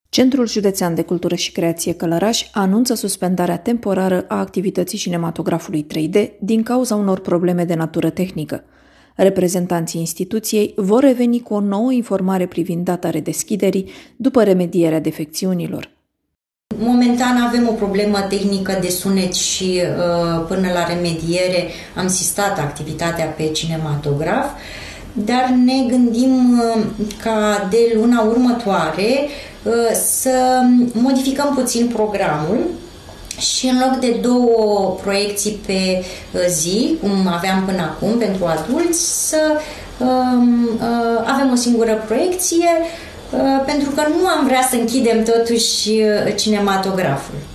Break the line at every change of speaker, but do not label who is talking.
Centrul Județean de Cultură și Creație Călăraș anunță suspendarea temporară a activității cinematografului 3D din cauza unor probleme de natură tehnică. Reprezentanții instituției vor reveni cu o nouă informare privind data redeschiderii după remedierea defecțiunilor.
Momentan avem o problemă tehnică de sunet și până la remediere am sistat activitatea pe cinematograf, dar ne gândim ca de luna următoare să modificăm puțin programul și în loc de 2 proiecții pe zi, cum aveam până acum pentru adulți, să avem o singură proiecție, pentru că nu am vrea să închidem totuși cinematograful.